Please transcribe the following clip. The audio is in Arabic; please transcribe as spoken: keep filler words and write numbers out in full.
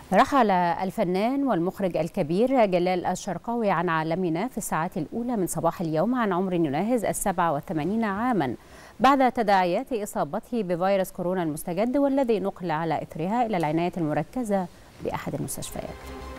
رحل الفنان والمخرج الكبير جلال الشرقاوي عن عالمنا في الساعات الأولى من صباح اليوم عن عمر يناهز السبعة والثمانين عاما بعد تداعيات إصابته بفيروس كورونا المستجد، والذي نقل على إثرها إلى العناية المركزة بأحد المستشفيات.